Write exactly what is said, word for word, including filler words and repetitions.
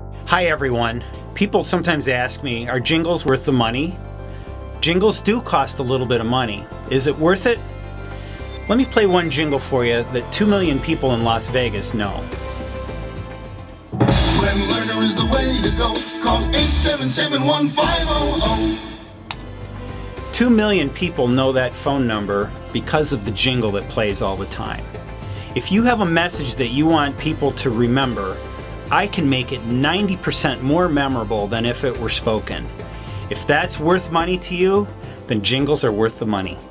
Hi everyone. People sometimes ask me, are jingles worth the money? Jingles do cost a little bit of money. Is it worth it? Let me play one jingle for you that two million people in Las Vegas know. When murder is the way to go, call eight seven seven, one five zero zero. Two million people know that phone number because of the jingle that plays all the time. If you have a message that you want people to remember, I can make it ninety percent more memorable than if it were spoken. If that's worth money to you, then jingles are worth the money.